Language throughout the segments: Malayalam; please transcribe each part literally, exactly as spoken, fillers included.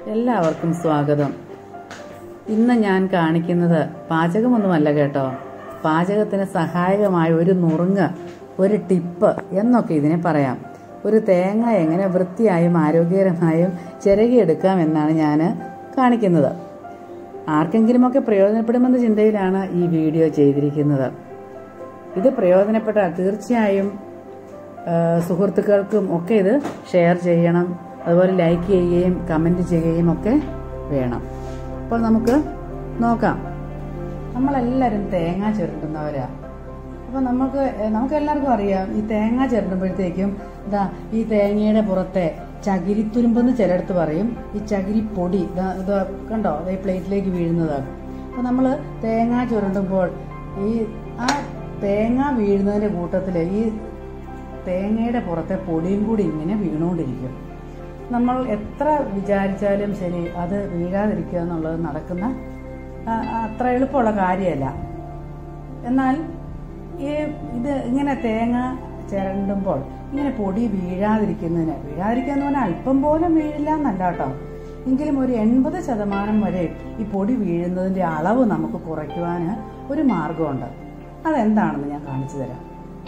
എല്ലാവർക്കും സ്വാഗതം. ഇന്ന് ഞാൻ കാണിക്കുന്നത് പാചകമൊന്നുമല്ല കേട്ടോ. പാചകത്തിന് സഹായകമായ ഒരു നുറുങ്ങ്, ഒരു ടിപ്പ് എന്നൊക്കെ ഇതിനെ പറയാം. ഒരു തേങ്ങ എങ്ങനെ വൃത്തിയായും ആരോഗ്യകരമായും ചിരകിയെടുക്കാം എന്നാണ് ഞാൻ കാണിക്കുന്നത്. ആർക്കെങ്കിലുമൊക്കെ പ്രയോജനപ്പെടുമെന്ന ചിന്തയിലാണ് ഈ വീഡിയോ ചെയ്തിരിക്കുന്നത്. ഇത് പ്രയോജനപ്പെട്ടാൽ തീർച്ചയായും സുഹൃത്തുക്കൾക്കും ഒക്കെ ഇത് ഷെയർ ചെയ്യണം. അതുപോലെ ലൈക്ക് ചെയ്യുകയും കമൻറ്റ് ചെയ്യുകയും ഒക്കെ വേണം. അപ്പോൾ നമുക്ക് നോക്കാം. നമ്മളെല്ലാവരും തേങ്ങ ചിരണ്ടുന്നവരാ. അപ്പോൾ നമുക്ക് നമുക്ക് എല്ലാവർക്കും അറിയാം, ഈ തേങ്ങ ചിരണ്ടുമ്പോഴത്തേക്കും ഇതാ ഈ തേങ്ങയുടെ പുറത്തെ ചകിരിത്തുരുമ്പെന്ന് ചിലയിടത്ത് പറയും. ഈ ചകിരിപ്പൊടി ഇത് കണ്ടോ, ഈ പ്ലേറ്റിലേക്ക് വീഴുന്നതാണ്. അപ്പോൾ നമ്മൾ തേങ്ങ ചുരണ്ടുമ്പോൾ ഈ ആ തേങ്ങ വീഴുന്നതിൻ്റെ കൂട്ടത്തിൽ ഈ തേങ്ങയുടെ പുറത്തെ പൊടിയും കൂടി ഇങ്ങനെ വീണുകൊണ്ടിരിക്കും. നമ്മൾ എത്ര വിചാരിച്ചാലും ശരി, അത് വീഴാതിരിക്കുക എന്നുള്ളത് നടക്കുന്ന അത്ര എളുപ്പമുള്ള കാര്യമല്ല. എന്നാൽ ഈ ഇത് ഇങ്ങനെ തേങ്ങ ചിരണ്ടുമ്പോൾ ഇങ്ങനെ പൊടി വീഴാതിരിക്കുന്നതിന് വീഴാതിരിക്കുക എന്ന് പറഞ്ഞാൽ അല്പം പോലും വീഴില്ല എന്നല്ല കേട്ടോ. എങ്കിലും ഒരു എൺപത് ശതമാനം വരെ ഈ പൊടി വീഴുന്നതിൻ്റെ അളവ് നമുക്ക് കുറയ്ക്കുവാൻ ഒരു മാർഗമുണ്ട്. അതെന്താണെന്ന് ഞാൻ കാണിച്ചു തരാം.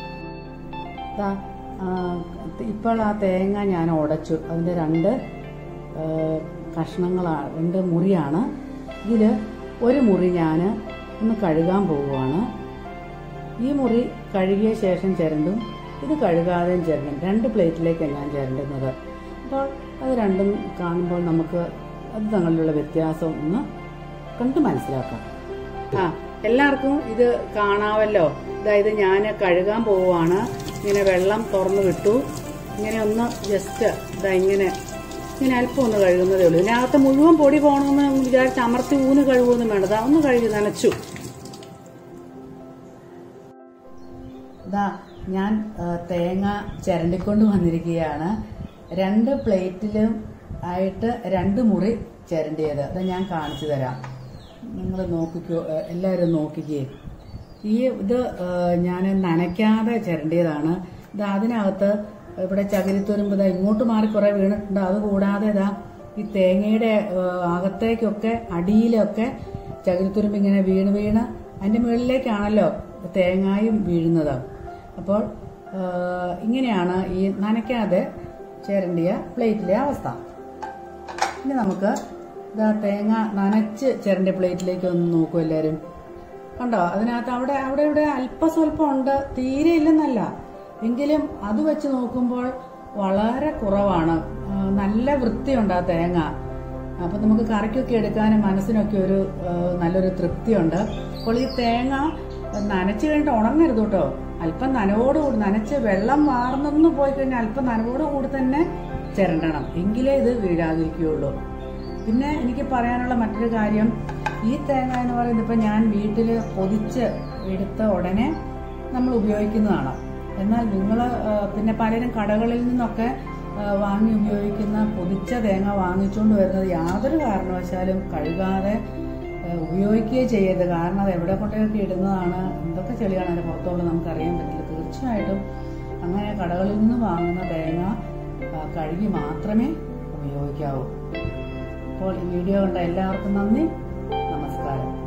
ഇപ്പോൾ ആ തേങ്ങ ഞാൻ ഉടച്ചു. അതിൻ്റെ രണ്ട് കഷ്ണങ്ങളാണ്, രണ്ട് മുറിയാണ്. ഇതിൽ ഒരു മുറി ഞാൻ ഒന്ന് കഴുകാൻ പോവുകയാണ്. ഈ മുറി കഴുകിയ ശേഷം ചിരണ്ടും, ഇത് കഴുകാതെയും ചിരണ്ടും. രണ്ട് പ്ലേറ്റിലേക്കാണ് ഞാൻ ചിരണ്ടുന്നത്. അപ്പോൾ അത് രണ്ടും കാണുമ്പോൾ നമുക്ക് അത് തമ്മിലുള്ള വ്യത്യാസം ഒന്ന് കണ്ട് മനസ്സിലാക്കാം. ആ എല്ലാവർക്കും ഇത് കാണാമല്ലോ. അതായത് ഞാൻ കഴുകാൻ പോവുകയാണ്. ഇങ്ങനെ വെള്ളം തുറന്നു വിട്ടു. ഇങ്ങനെ ഒന്ന് ജസ്റ്റ് ഇതാ ഇങ്ങനെ ഇങ്ങനെ അല്പം ഒന്ന് കഴുകുന്നതേ ഉള്ളൂ. ഇതിനകത്ത് മുഴുവൻ പൊടി പോകണമെന്ന് വിചാരിച്ച് അമർത്തി ഊന്ന് കഴുകുമൊന്നും വേണ്ടതാ. ഒന്ന് കഴുകി നനച്ചു. ഇതാ ഞാൻ തേങ്ങ ചിരണ്ടിക്കൊണ്ട് വന്നിരിക്കുകയാണ്. രണ്ട് പ്ലേറ്റിലും ആയിട്ട് രണ്ട് മുറി ചിരണ്ടിയത്. അത് ഞാൻ കാണിച്ചു തരാം. നിങ്ങൾ നോക്കിക്കോ, എല്ലാവരും നോക്കിക്കേ. ഈ ഇത് ഞാൻ നനയ്ക്കാതെ ചിരണ്ടിയതാണ്. ഇത് അതിനകത്ത് ഇവിടെ ചകിരിത്തുരുമ്പ് ഇതാ ഇങ്ങോട്ട് മാറി കുറെ വീണിട്ടുണ്ട്. അതുകൂടാതെ ഇതാ ഈ തേങ്ങയുടെ അകത്തേക്കൊക്കെ അടിയിലൊക്കെ ചകിരിത്തുരുമ്പ് ഇങ്ങനെ വീണ് വീണ് അതിന്റെ മുകളിലേക്കാണല്ലോ തേങ്ങായും വീഴുന്നത്. അപ്പോൾ ഇങ്ങനെയാണ് ഈ നനയ്ക്കാതെ ചിരണ്ടിയ പ്ലേറ്റിലെ അവസ്ഥ. ഇനി നമുക്ക് ഇതാ തേങ്ങ നനച്ച് ചിരണ്ടിയ പ്ലേറ്റിലേക്ക് ഒന്ന് നോക്കൂ എല്ലാവരും. കണ്ടോ, അതിനകത്ത് അവിടെ അവിടെ ഇവിടെ അല്പസ്വല്പം ഉണ്ട്, തീരെ ഇല്ലെന്നല്ല. എങ്കിലും അത് വെച്ച് നോക്കുമ്പോൾ വളരെ കുറവാണ്. നല്ല വൃത്തിയുണ്ട് ആ തേങ്ങ. അപ്പൊ നമുക്ക് കറിക്കൊക്കെ എടുക്കാനും മനസ്സിനൊക്കെ ഒരു നല്ലൊരു തൃപ്തിയുണ്ട്. അപ്പോൾ ഈ തേങ്ങ നനച്ചു കഴിഞ്ഞിട്ട് ഉണങ്ങരുത് കേട്ടോ. അല്പം നനവോടുകൂടി നനച്ച് വെള്ളം വാർന്നു പോയി കഴിഞ്ഞാൽ അല്പം നനവോടുകൂടി തന്നെ ചിരണ്ടണം. എങ്കിലേ ഇത് വീഴാതിരിക്കുകയുള്ളൂ. പിന്നെ എനിക്ക് പറയാനുള്ള മറ്റൊരു കാര്യം, ഈ തേങ്ങ എന്ന് പറയുന്നത് ഇപ്പം ഞാൻ വീട്ടിൽ പൊതിച്ച് എടുത്ത ഉടനെ നമ്മൾ ഉപയോഗിക്കുന്നതാണ്. എന്നാൽ നിങ്ങൾ പിന്നെ പലരും കടകളിൽ നിന്നൊക്കെ വാങ്ങി ഉപയോഗിക്കുന്ന പൊതിച്ച തേങ്ങ വാങ്ങിച്ചുകൊണ്ട് വരുന്നത് യാതൊരു കാരണവശാലും കഴുകാതെ ഉപയോഗിക്കുകയും ചെയ്യരുത്. കാരണം അത് എവിടെ കൊണ്ടൊക്കെ ഇടുന്നതാണ്, എന്തൊക്കെ ചെളിയാണ് അതിൻ്റെ പുറത്തുള്ളത് നമുക്കറിയാൻ പറ്റില്ല. തീർച്ചയായിട്ടും അങ്ങനെ കടകളിൽ നിന്ന് വാങ്ങുന്ന തേങ്ങ കഴുകി മാത്രമേ ഉപയോഗിക്കാവൂ. അപ്പോൾ ഈ വീഡിയോ കണ്ട എല്ലാവർക്കും നന്ദി, നമസ്കാരം.